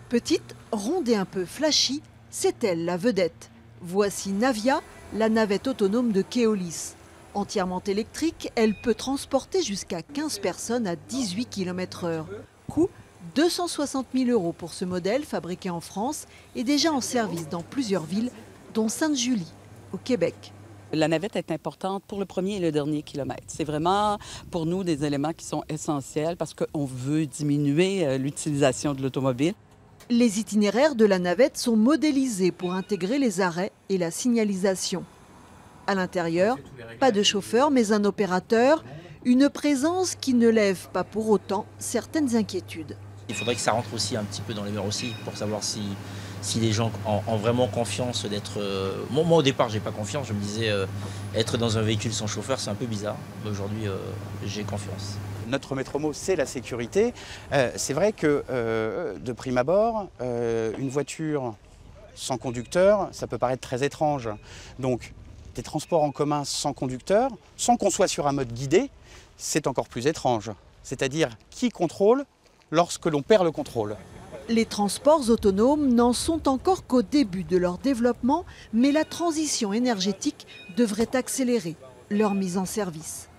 Petite, ronde et un peu flashy, c'est elle la vedette. Voici Navia, la navette autonome de Keolis. Entièrement électrique, elle peut transporter jusqu'à 15 personnes à 18 km/h. Coût 260 000 € pour ce modèle fabriqué en France et déjà en service dans plusieurs villes, dont Sainte-Julie, au Québec. La navette est importante pour le premier et le dernier kilomètre. C'est vraiment pour nous des éléments qui sont essentiels parce qu'on veut diminuer l'utilisation de l'automobile. Les itinéraires de la navette sont modélisés pour intégrer les arrêts et la signalisation. À l'intérieur, pas de chauffeur mais un opérateur, une présence qui ne lève pas pour autant certaines inquiétudes. Il faudrait que ça rentre aussi un petit peu dans les mœurs aussi pour savoir si les gens ont vraiment confiance d'être... Moi au départ j'ai pas confiance, je me disais être dans un véhicule sans chauffeur c'est un peu bizarre. Aujourd'hui j'ai confiance. Notre maître mot c'est la sécurité. C'est vrai que de prime abord, une voiture sans conducteur ça peut paraître très étrange. Donc des transports en commun sans conducteur, sans qu'on soit sur un mode guidé, c'est encore plus étrange. C'est-à-dire qui contrôle lorsque l'on perd le contrôle. Les transports autonomes n'en sont encore qu'au début de leur développement, mais la transition énergétique devrait accélérer leur mise en service.